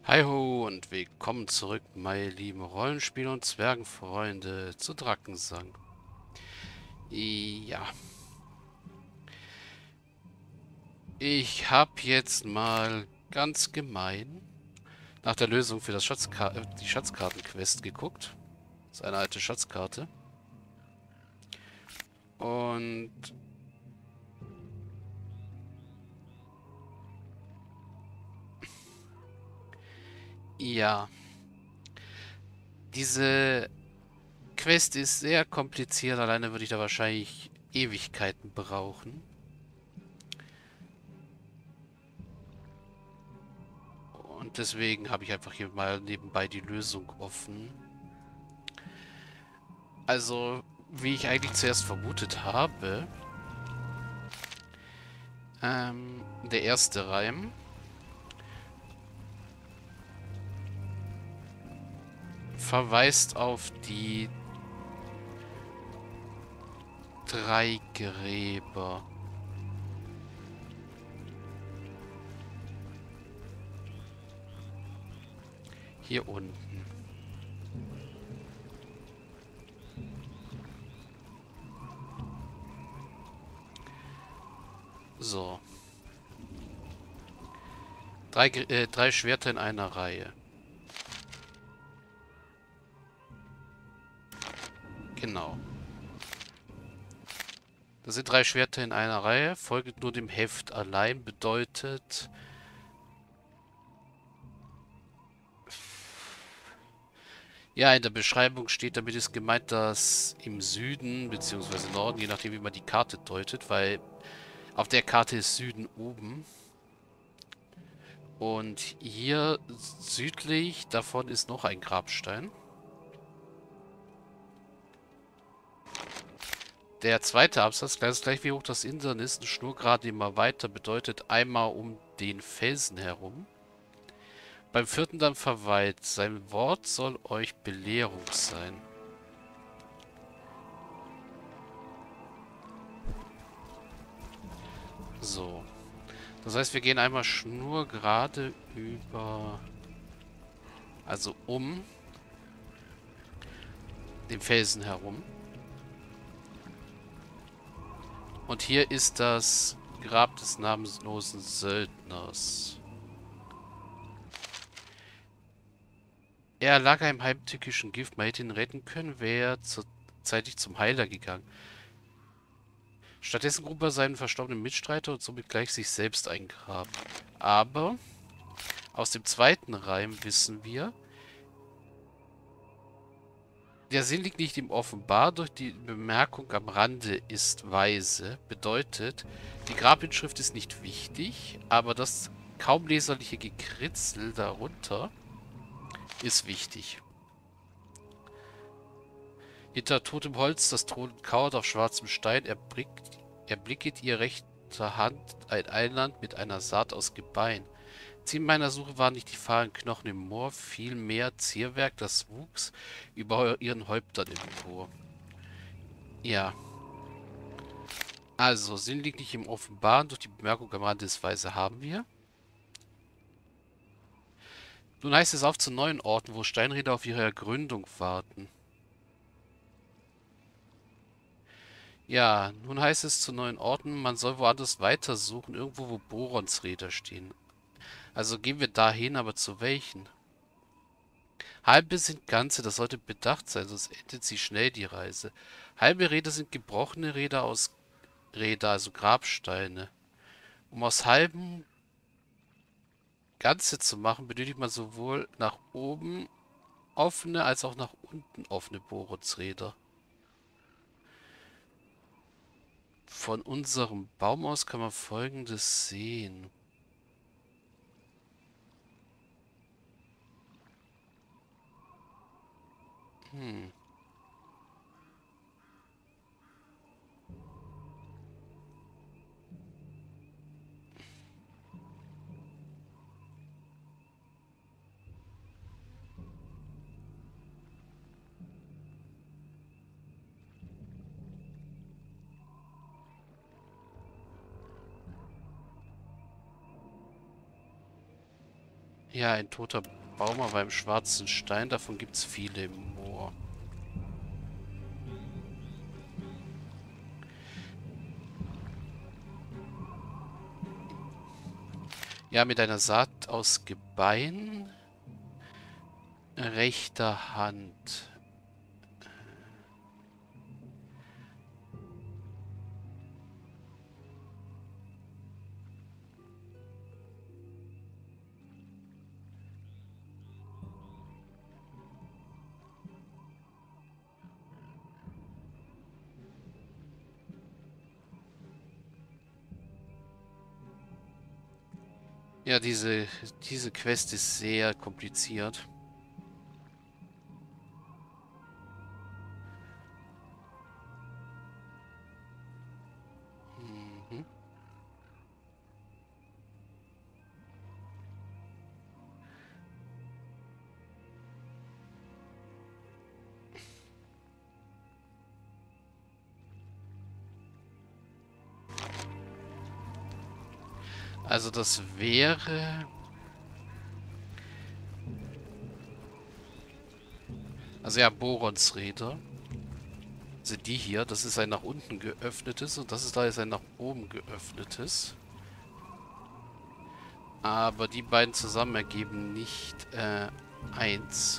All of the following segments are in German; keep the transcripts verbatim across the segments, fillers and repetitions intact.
Hi ho und willkommen zurück, meine lieben Rollenspiel- und Zwergenfreunde, zu Drakensang. Ja, ich habe jetzt mal ganz gemein nach der Lösung für das Schatzka äh, die Schatzkarten-Quest geguckt. Das ist eine alte Schatzkarte. Und ja, diese Quest ist sehr kompliziert. Alleine würde ich da wahrscheinlich Ewigkeiten brauchen. Und deswegen habe ich einfach hier mal nebenbei die Lösung offen. Also, wie ich eigentlich zuerst vermutet habe, ähm, der erste Reim verweist auf die drei Gräber. Hier unten. So. Drei, Gr- äh, drei Schwerter in einer Reihe. Genau. Das sind drei Schwerter in einer Reihe. Folgt nur dem Heft allein bedeutet... Ja, in der Beschreibung steht, damit ist gemeint, dass im Süden, beziehungsweise Norden, je nachdem wie man die Karte deutet, weil auf der Karte ist Süden oben. Und hier südlich davon ist noch ein Grabstein. Der zweite Absatz, gleich, gleich wie hoch das Insern ist, ein Schnurgrad immer weiter, bedeutet einmal um den Felsen herum. Beim vierten dann verweilt. Sein Wort soll euch Belehrung sein. So. Das heißt, wir gehen einmal schnurgerade über, also um den Felsen herum. Und hier ist das Grab des namenlosen Söldners. Er erlag einem heimtückischen Gift. Man hätte ihn retten können, wäre er zeitig zum Heiler gegangen. Stattdessen grub er seinen verstorbenen Mitstreiter und somit gleich sich selbst ein Grab. Aber aus dem zweiten Reim wissen wir, der Sinn liegt nicht im Offenbar, durch die Bemerkung am Rande ist weise, bedeutet, die Grabinschrift ist nicht wichtig, aber das kaum leserliche Gekritzel darunter ist wichtig. Hinter totem Holz, das thronend kauert auf schwarzem Stein, erblickt, erblicket ihr rechter Hand ein Eiland mit einer Saat aus Gebein. Ziel meiner Suche waren nicht die fahlen Knochen im Moor, vielmehr Zierwerk, das wuchs über ihren Häuptern empor. Ja, also, Sinn liegt nicht im Offenbaren, durch die Bemerkung am Rande des Weise haben wir. Nun heißt es auf zu neuen Orten, wo Steinräder auf ihre Ergründung warten. Ja, nun heißt es zu neuen Orten, man soll woanders weitersuchen, irgendwo, wo Boronsräder stehen. Also gehen wir dahin, aber zu welchen? Halbe sind ganze, das sollte bedacht sein, sonst endet sie schnell die Reise. Halbe Räder sind gebrochene Räder aus Räder, also Grabsteine. Um aus halben Ganze zu machen, benötigt man sowohl nach oben offene als auch nach unten offene Bohrungsräder. Von unserem Baum aus kann man Folgendes sehen. Hm. Ja, ein toter Baum auf einem schwarzen Stein. Davon gibt es viele im Moor. Ja, mit einer Saat aus Gebein rechter Hand. Ja, diese, diese Quest ist sehr kompliziert. Mhm. Also das wäre... Also ja, Boronsräder. Also die hier, das ist ein nach unten geöffnetes und das ist da ist ein nach oben geöffnetes. Aber die beiden zusammen ergeben nicht äh, eins.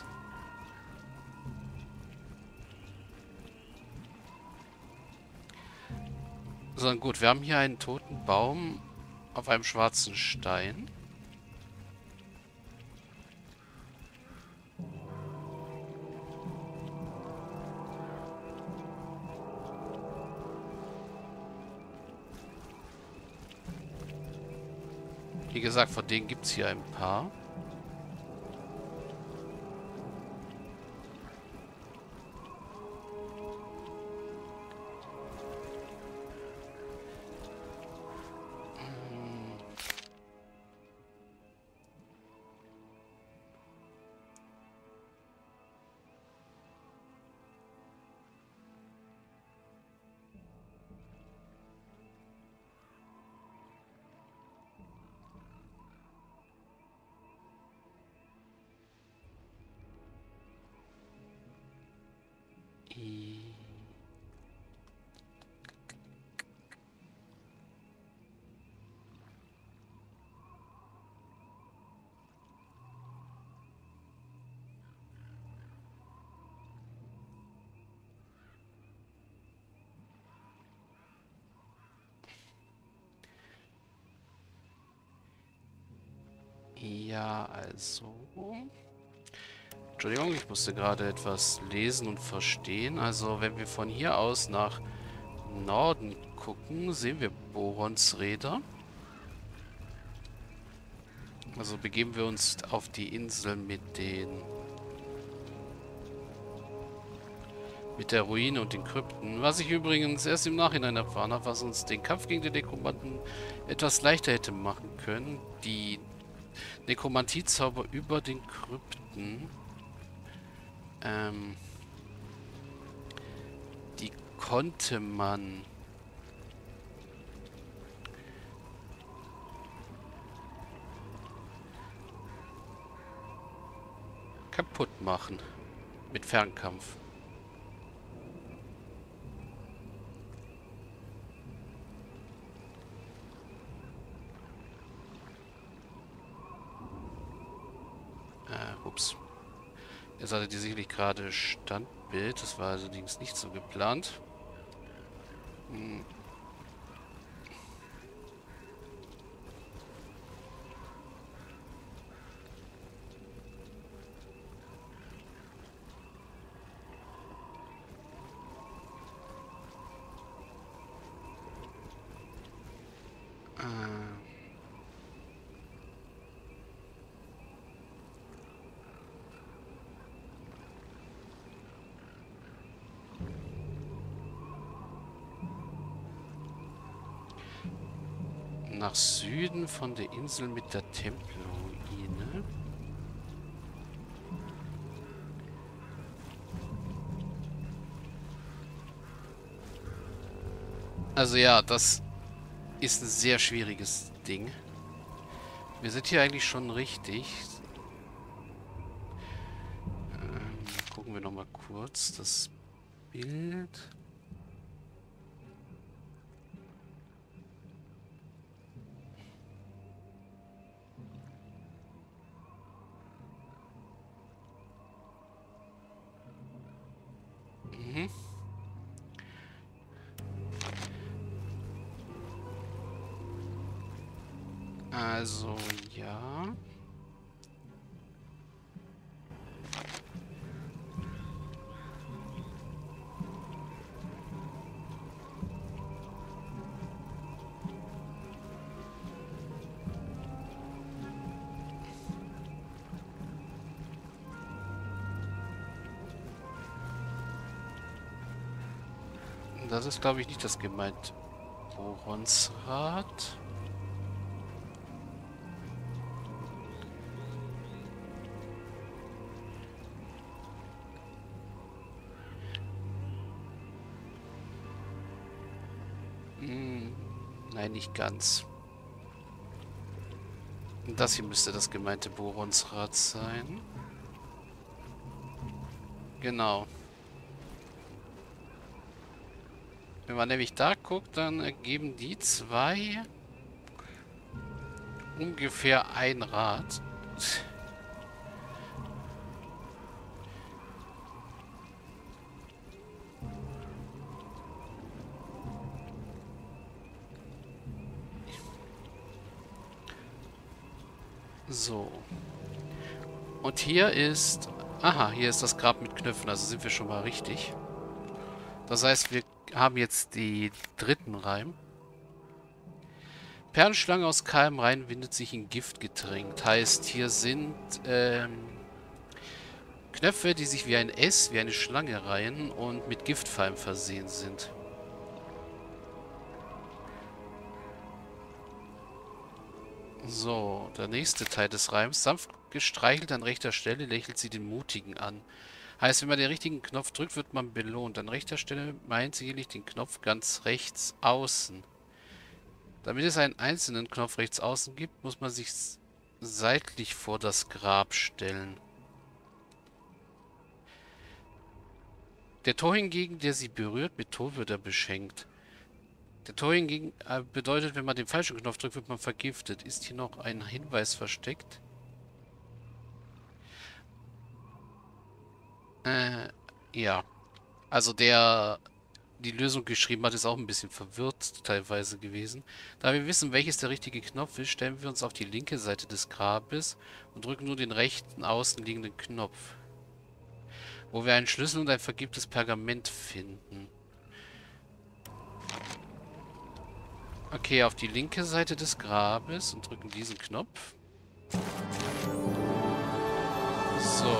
Sondern gut, wir haben hier einen toten Baum auf einem schwarzen Stein. Wie gesagt, von denen gibt es hier ein paar. I- Ja, also... Entschuldigung, ich musste gerade etwas lesen und verstehen. Also, wenn wir von hier aus nach Norden gucken, sehen wir Boronsräder. Also begeben wir uns auf die Insel mit den... mit der Ruine und den Krypten. Was ich übrigens erst im Nachhinein erfahren habe, was uns den Kampf gegen den Nekromanten etwas leichter hätte machen können. Die Nekromantiezauber über den Krypten. Ähm... Die konnte man... kaputt machen. Mit Fernkampf. Äh, ups. Jetzt hatte die sicherlich gerade Standbild. Das war allerdings nicht so geplant. Hm. Äh. Nach Süden von der Insel mit der Tempelruine. Also ja, das ist ein sehr schwieriges Ding. Wir sind hier eigentlich schon richtig. gucken wir noch mal kurz das Bild. Mhm. Also, ja. Das ist, glaube ich, nicht das gemeint. Boronsrad. Hm, nein, nicht ganz. Das hier müsste das gemeinte Boronsrad sein. Genau. Wenn man nämlich da guckt, dann ergeben die zwei ungefähr ein Rad. So. Und hier ist... Aha, hier ist das Grab mit Knöpfen, also sind wir schon mal richtig. Das heißt, wir haben jetzt die dritten Reim. Perlenschlange aus kahlem Rein windet sich in Gift getränkt. Heißt, hier sind ähm, Knöpfe, die sich wie ein S, wie eine Schlange reihen und mit Giftfallen versehen sind. So, der nächste Teil des Reims. Sanft gestreichelt an rechter Stelle lächelt sie den Mutigen an. Heißt, wenn man den richtigen Knopf drückt, wird man belohnt. An rechter Stelle meint sicherlich den Knopf ganz rechts außen. Damit es einen einzelnen Knopf rechts außen gibt, muss man sich seitlich vor das Grab stellen. Der Tor hingegen, der sie berührt, mit Tod wird er beschenkt. Der Tor hingegen äh, bedeutet, wenn man den falschen Knopf drückt, wird man vergiftet. Ist hier noch ein Hinweis versteckt? Äh, ja. Also der die Lösung geschrieben hat, ist auch ein bisschen verwirrt teilweise gewesen. Da wir wissen, welches der richtige Knopf ist, stellen wir uns auf die linke Seite des Grabes und drücken nur den rechten außenliegenden Knopf, wo wir einen Schlüssel und ein vergilbtes Pergament finden. Okay, auf die linke Seite des Grabes und drücken diesen Knopf. So.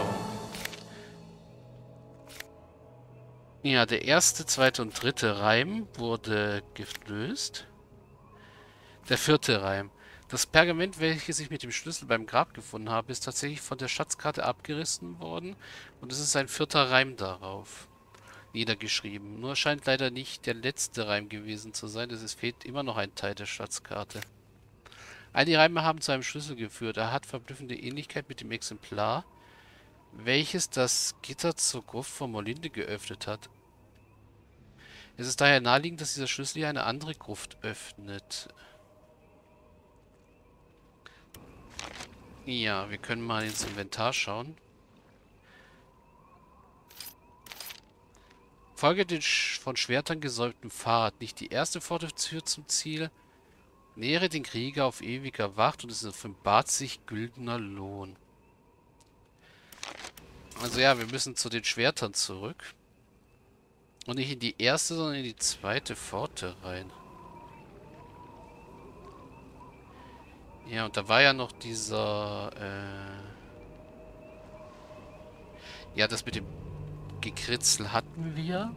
Ja, der erste, zweite und dritte Reim wurde gelöst. Der vierte Reim. Das Pergament, welches ich mit dem Schlüssel beim Grab gefunden habe, ist tatsächlich von der Schatzkarte abgerissen worden und es ist ein vierter Reim darauf niedergeschrieben. Nur scheint leider nicht der letzte Reim gewesen zu sein, es fehlt immer noch ein Teil der Schatzkarte. All die Reime haben zu einem Schlüssel geführt. Er hat verblüffende Ähnlichkeit mit dem Exemplar, welches das Gitter zur Gruft von Molinde geöffnet hat. Es ist daher naheliegend, dass dieser Schlüssel hier eine andere Gruft öffnet. Ja, wir können mal ins Inventar schauen. Folge den Sch von Schwertern gesäumten Pfad. Nicht die erste Pforte führt zum Ziel. Nähere den Krieger auf ewiger Wacht und es offenbart sich güldener Lohn. Also ja, wir müssen zu den Schwertern zurück. Und nicht in die erste, sondern in die zweite Pforte rein. Ja, und da war ja noch dieser, äh... ja, das mit dem Gekritzel hatten wir.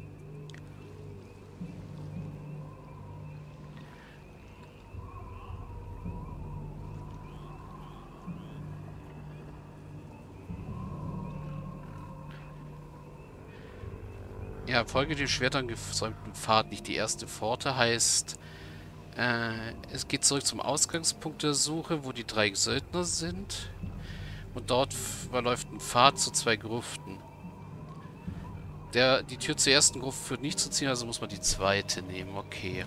Ja, folge den Schwertern gesäumten Pfad, nicht die erste Pforte, heißt, äh, es geht zurück zum Ausgangspunkt der Suche, wo die drei Söldner sind. Und dort verläuft ein Pfad zu zwei Gruften. Der, die Tür zur ersten Gruft führt nicht zu ziehen, also muss man die zweite nehmen. Okay.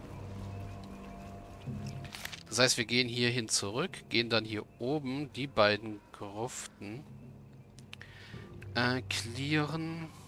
Das heißt, wir gehen hierhin zurück, gehen dann hier oben die beiden Gruften äh, clearen.